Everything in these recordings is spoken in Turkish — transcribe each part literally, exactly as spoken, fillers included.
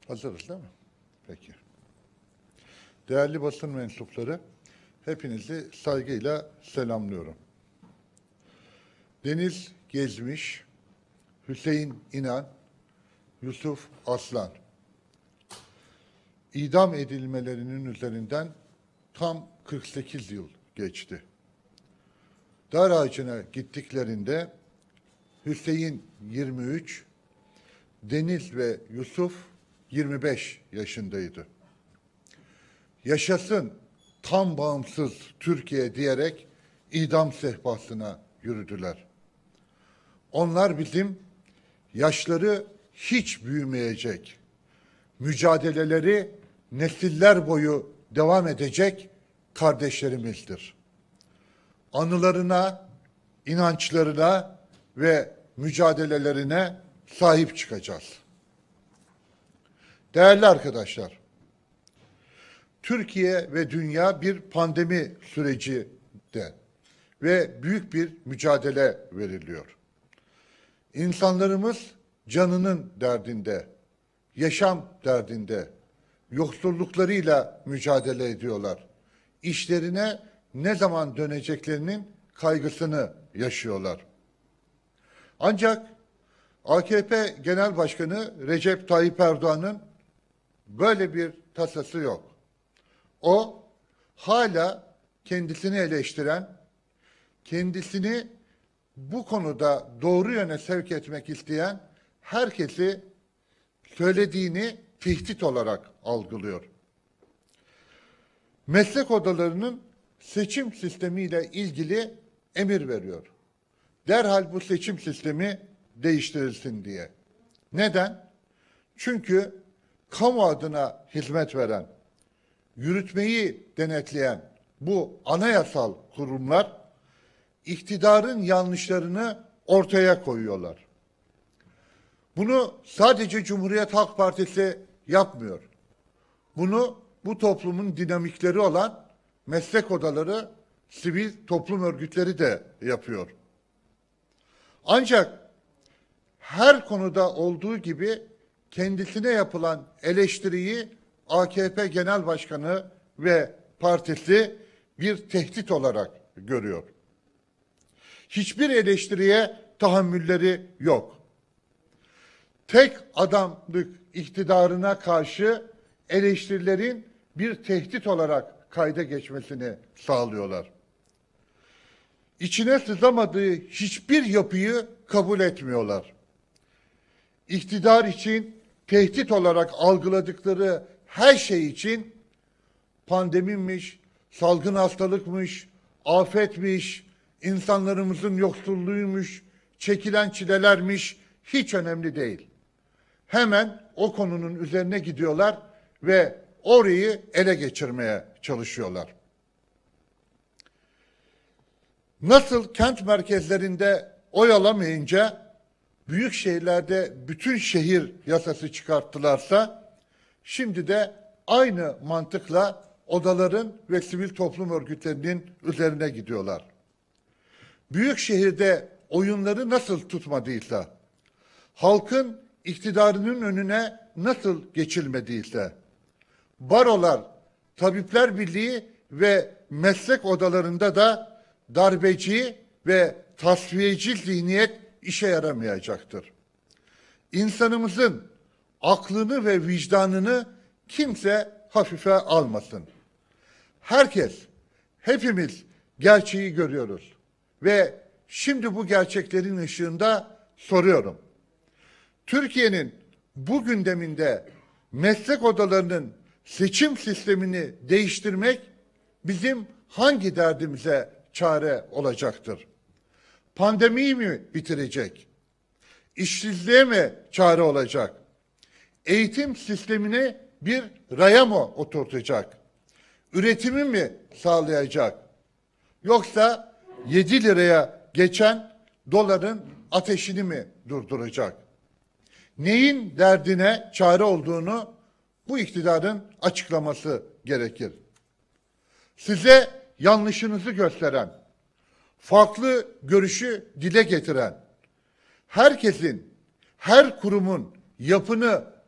Hazırız değil mi? Peki. Değerli basın mensupları, hepinizi saygıyla selamlıyorum. Deniz Gezmiş, Hüseyin İnan, Yusuf Aslan. İdam edilmelerinin üzerinden tam kırk sekiz yıl geçti. Dar ağacına gittiklerinde Hüseyin yirmi üç, Deniz ve Yusuf yirmi beş yaşındaydı. Yaşasın tam bağımsız Türkiye diyerek idam sehpasına yürüdüler. Onlar bizim yaşları hiç büyümeyecek, mücadeleleri nesiller boyu devam edecek kardeşlerimizdir. Anılarına, inançlarına ve mücadelelerine sahip çıkacağız. Değerli arkadaşlar, Türkiye ve dünya bir pandemi sürecinde ve büyük bir mücadele veriliyor. İnsanlarımız canının derdinde, yaşam derdinde, yoksulluklarıyla mücadele ediyorlar. İşlerine ne zaman döneceklerinin kaygısını yaşıyorlar. Ancak A K P Genel Başkanı Recep Tayyip Erdoğan'ın böyle bir tasası yok. O hala kendisini eleştiren, kendisini bu konuda doğru yöne sevk etmek isteyen herkesi söylediğini tehdit olarak algılıyor. Meslek odalarının seçim sistemiyle ilgili emir veriyor. Derhal bu seçim sistemi değiştirilsin diye. Neden? Çünkü kamu adına hizmet veren, yürütmeyi denetleyen bu anayasal kurumlar iktidarın yanlışlarını ortaya koyuyorlar. Bunu sadece Cumhuriyet Halk Partisi yapmıyor. Bunu bu toplumun dinamikleri olan meslek odaları, sivil toplum örgütleri de yapıyor. Ancak her konuda olduğu gibi kendisine yapılan eleştiriyi A K P Genel Başkanı ve partisi bir tehdit olarak görüyor. Hiçbir eleştiriye tahammülleri yok. Tek adamlık iktidarına karşı eleştirilerin bir tehdit olarak kayda geçmesini sağlıyorlar. İçine sızamadığı hiçbir yapıyı kabul etmiyorlar. İktidar için tehdit olarak algıladıkları her şey için pandemiymiş, salgın hastalıkmış, afetmiş, insanlarımızın yoksulluğuymuş, çekilen çilelermiş hiç önemli değil. Hemen o konunun üzerine gidiyorlar ve orayı ele geçirmeye çalışıyorlar. Nasıl kent merkezlerinde oy alamayınca büyük şehirlerde bütün şehir yasası çıkarttılarsa, şimdi de aynı mantıkla odaların ve sivil toplum örgütlerinin üzerine gidiyorlar. Büyük şehirde oyunları nasıl tutmadıysa, halkın iktidarının önüne nasıl geçilmediyse, barolar, Tabipler Birliği ve meslek odalarında da darbeci ve tasfiyeci zihniyet işe yaramayacaktır. İnsanımızın aklını ve vicdanını kimse hafife almasın. Herkes, hepimiz gerçeği görüyoruz ve şimdi bu gerçeklerin ışığında soruyorum. Türkiye'nin bu gündeminde meslek odalarının seçim sistemini değiştirmek bizim hangi derdimize çare olacaktır? Pandemiyi mi bitirecek? İşsizliğe mi çare olacak? Eğitim sistemini bir raya mı oturtacak? Üretimi mi sağlayacak? Yoksa yedi liraya geçen doların ateşini mi durduracak? Neyin derdine çare olduğunu bu iktidarın açıklaması gerekir. Size yanlışınızı gösteren, farklı görüşü dile getiren, herkesin, her kurumun yapını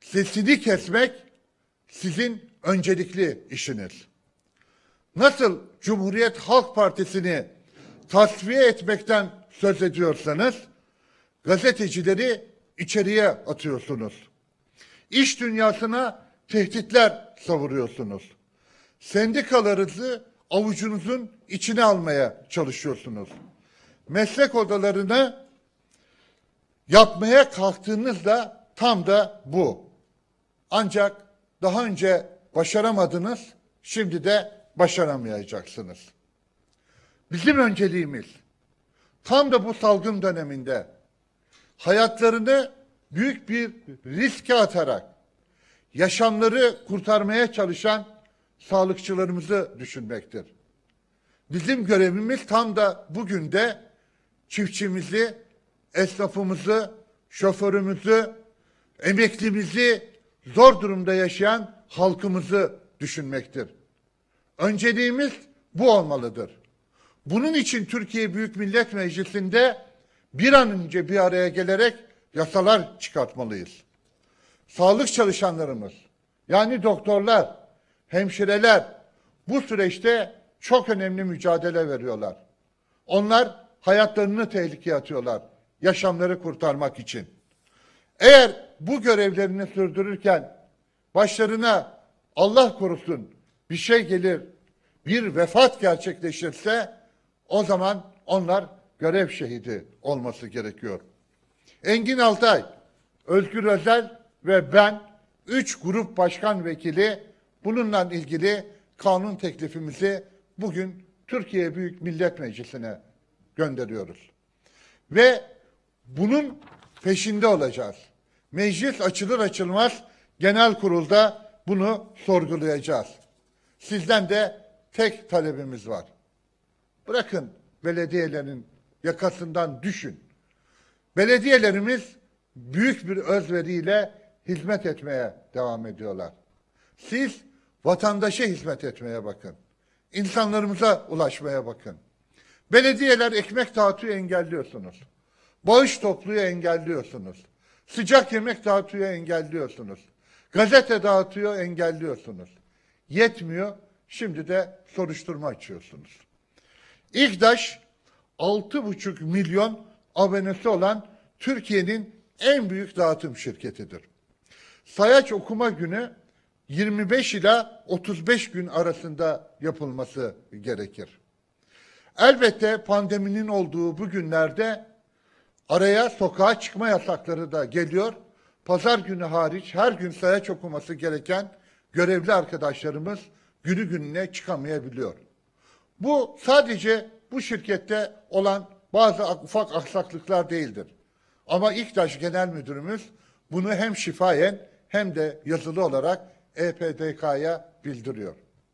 sesini kesmek sizin öncelikli işiniz. Nasıl Cumhuriyet Halk Partisi'ni tasfiye etmekten söz ediyorsanız, gazetecileri içeriye atıyorsunuz. İş dünyasına tehditler savuruyorsunuz. Sendikalarınızı avucunuzun içine almaya çalışıyorsunuz. Meslek odalarını yapmaya kalktığınızda tam da bu. Ancak daha önce başaramadınız, şimdi de başaramayacaksınız. Bizim önceliğimiz tam da bu salgın döneminde hayatlarını büyük bir riske atarak yaşamları kurtarmaya çalışan sağlıkçılarımızı düşünmektir. Bizim görevimiz tam da bugün de çiftçimizi, esnafımızı, şoförümüzü, emeklimizi, zor durumda yaşayan halkımızı düşünmektir. Önceliğimiz bu olmalıdır. Bunun için Türkiye Büyük Millet Meclisi'nde bir an önce bir araya gelerek yasalar çıkartmalıyız. Sağlık çalışanlarımız, yani doktorlar, hemşireler bu süreçte çok önemli mücadele veriyorlar. Onlar hayatlarını tehlikeye atıyorlar, yaşamları kurtarmak için. Eğer bu görevlerini sürdürürken başlarına Allah korusun bir şey gelir, bir vefat gerçekleşirse o zaman onlar görev şehidi olması gerekiyor. Engin Altay, Özgür Özel ve ben üç grup başkan vekili bununla ilgili kanun teklifimizi bugün Türkiye Büyük Millet Meclisi'ne gönderiyoruz. Ve bunun peşinde olacağız. Meclis açılır açılmaz genel kurulda bunu sorgulayacağız. Sizden de tek talebimiz var. Bırakın belediyelerin yakasından düşün. Belediyelerimiz büyük bir özveriyle hizmet etmeye devam ediyorlar. Siz vatandaşa hizmet etmeye bakın. İnsanlarımıza ulaşmaya bakın. Belediyeler ekmek dağıtıyor, engelliyorsunuz. Bağış topluyor, engelliyorsunuz. Sıcak yemek dağıtıyor, engelliyorsunuz. Gazete dağıtıyor, engelliyorsunuz. Yetmiyor, şimdi de soruşturma açıyorsunuz. İGDAŞ altı buçuk milyon abonesi olan Türkiye'nin en büyük dağıtım şirketidir. Sayaç okuma günü yirmi beş ila otuz beş gün arasında yapılması gerekir. Elbette pandeminin olduğu bu günlerde araya sokağa çıkma yasakları da geliyor. Pazar günü hariç her gün sayaç okuması gereken görevli arkadaşlarımız günü gününe çıkamayabiliyor. Bu sadece bu şirkette olan bazı ufak aksaklıklar değildir. Ama İGDAŞ Genel Müdürümüz bunu hem şifayen hem de yazılı olarak E P D K'ya bildiriyor.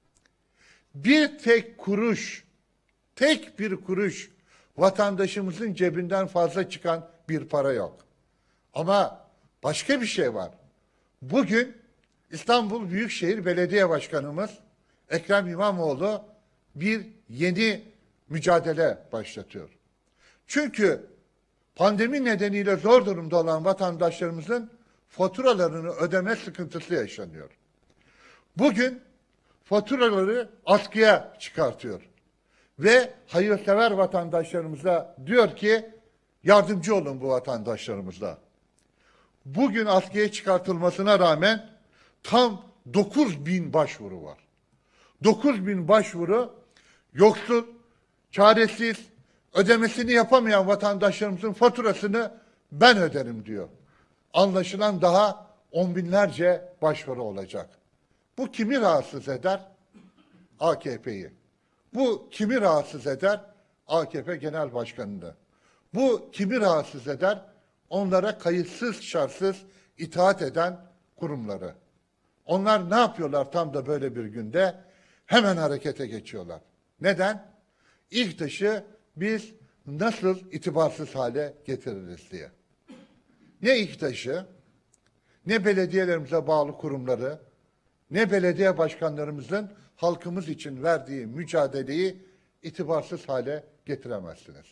Bir tek kuruş, tek bir kuruş vatandaşımızın cebinden fazla çıkan bir para yok. Ama başka bir şey var. Bugün İstanbul Büyükşehir Belediye Başkanımız Ekrem İmamoğlu bir yeni mücadele başlatıyor. Çünkü pandemi nedeniyle zor durumda olan vatandaşlarımızın faturalarını ödeme sıkıntısı yaşanıyor. Bugün faturaları askıya çıkartıyor. Ve hayırsever vatandaşlarımıza diyor ki yardımcı olun bu vatandaşlarımıza. Bugün askıya çıkartılmasına rağmen tam dokuz bin başvuru var. dokuz bin başvuru yoksul, çaresiz, ödemesini yapamayan vatandaşlarımızın faturasını ben öderim diyor. Anlaşılan daha on binlerce başvuru olacak. Bu kimi rahatsız eder? A K P'yi. Bu kimi rahatsız eder? A K P Genel Başkanı'nı. Bu kimi rahatsız eder? Onlara kayıtsız şartsız itaat eden kurumları. Onlar ne yapıyorlar tam da böyle bir günde? Hemen harekete geçiyorlar. Neden? İGDAŞ'ı biz nasıl itibarsız hale getiririz diye. Ne İGDAŞ'ı, ne belediyelerimize bağlı kurumları, ne belediye başkanlarımızın halkımız için verdiği mücadeleyi itibarsız hale getiremezsiniz.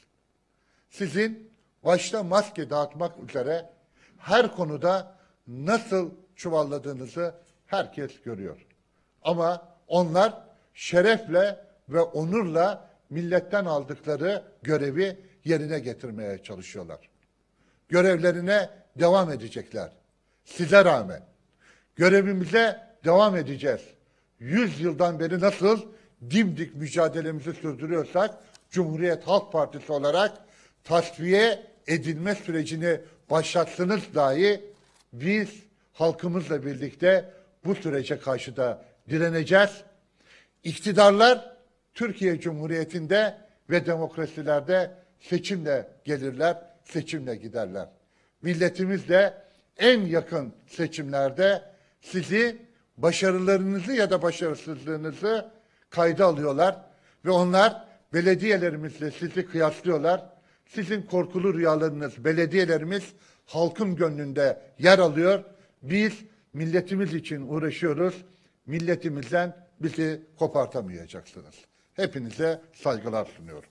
Sizin başta maske dağıtmak üzere her konuda nasıl çuvalladığınızı herkes görüyor. Ama onlar şerefle ve onurla milletten aldıkları görevi yerine getirmeye çalışıyorlar. Görevlerine devam edecekler. Size rağmen görevimize devam edeceğiz. Yüz yıldan beri nasıl dimdik mücadelemizi sürdürüyorsak, Cumhuriyet Halk Partisi olarak tasfiye edilme sürecini başlattınız dahi biz halkımızla birlikte bu sürece karşı da direneceğiz. İktidarlar Türkiye Cumhuriyeti'nde ve demokrasilerde seçimle gelirler, seçimle giderler. Milletimiz de en yakın seçimlerde sizi, başarılarınızı ya da başarısızlığınızı kayda alıyorlar ve onlar belediyelerimizle sizi kıyaslıyorlar. Sizin korkulu rüyalarınız, belediyelerimiz halkın gönlünde yer alıyor. Biz milletimiz için uğraşıyoruz. Milletimizden bizi kopartamayacaksınız. Hepinize saygılar sunuyorum.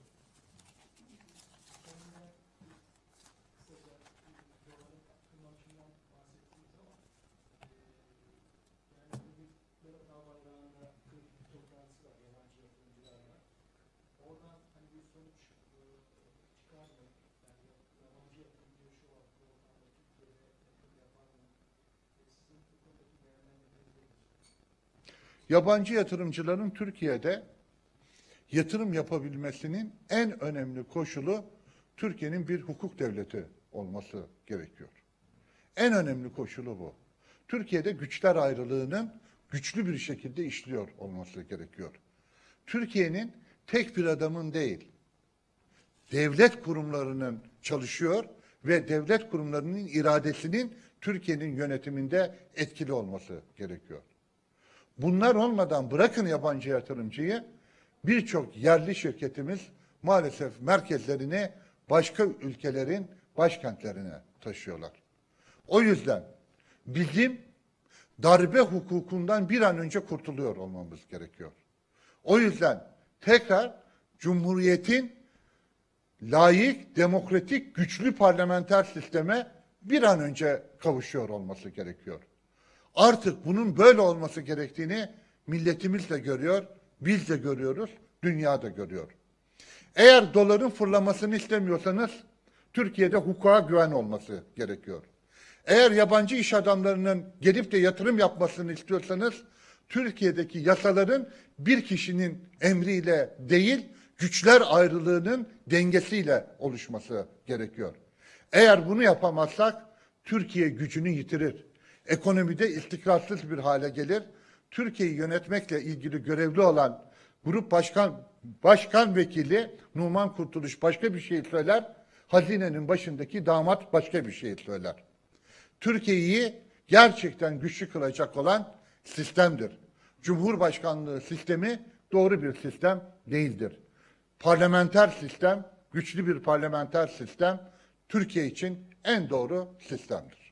Yabancı yatırımcıların Türkiye'de yatırım yapabilmesinin en önemli koşulu Türkiye'nin bir hukuk devleti olması gerekiyor. En önemli koşulu bu. Türkiye'de güçler ayrılığının güçlü bir şekilde işliyor olması gerekiyor. Türkiye'nin tek bir adamın değil, devlet kurumlarının çalışıyor ve devlet kurumlarının iradesinin Türkiye'nin yönetiminde etkili olması gerekiyor. Bunlar olmadan bırakın yabancı yatırımcıyı, birçok yerli şirketimiz maalesef merkezlerini başka ülkelerin başkentlerine taşıyorlar. O yüzden bizim darbe hukukundan bir an önce kurtuluyor olmamız gerekiyor. O yüzden tekrar Cumhuriyet'in layık, demokratik, güçlü parlamenter sisteme bir an önce kavuşuyor olması gerekiyor. Artık bunun böyle olması gerektiğini milletimiz de görüyor, biz de görüyoruz, dünya da görüyor. Eğer doların fırlamasını istemiyorsanız Türkiye'de hukuka güven olması gerekiyor. Eğer yabancı iş adamlarının gelip de yatırım yapmasını istiyorsanız Türkiye'deki yasaların bir kişinin emriyle değil, güçler ayrılığının dengesiyle oluşması gerekiyor. Eğer bunu yapamazsak Türkiye gücünü yitirir. Ekonomide istikrarsız bir hale gelir. Türkiye'yi yönetmekle ilgili görevli olan Grup Başkan Başkan Vekili Numan Kurtuluş başka bir şey söyler. Hazinenin başındaki damat başka bir şey söyler. Türkiye'yi gerçekten güçlü kılacak olan sistemdir. Cumhurbaşkanlığı sistemi doğru bir sistem değildir. Parlamenter sistem, güçlü bir parlamenter sistem Türkiye için en doğru sistemdir.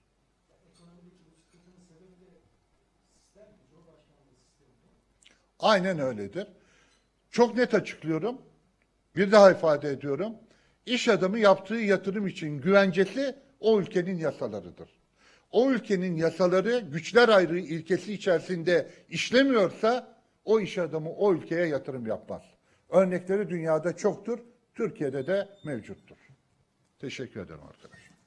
Aynen öyledir. Çok net açıklıyorum. Bir daha ifade ediyorum. İş adamı yaptığı yatırım için güvencesi o ülkenin yasalarıdır. O ülkenin yasaları güçler ayrılığı ilkesi içerisinde işlemiyorsa o iş adamı o ülkeye yatırım yapmaz. Örnekleri dünyada çoktur. Türkiye'de de mevcuttur. Teşekkür ederim arkadaşlar.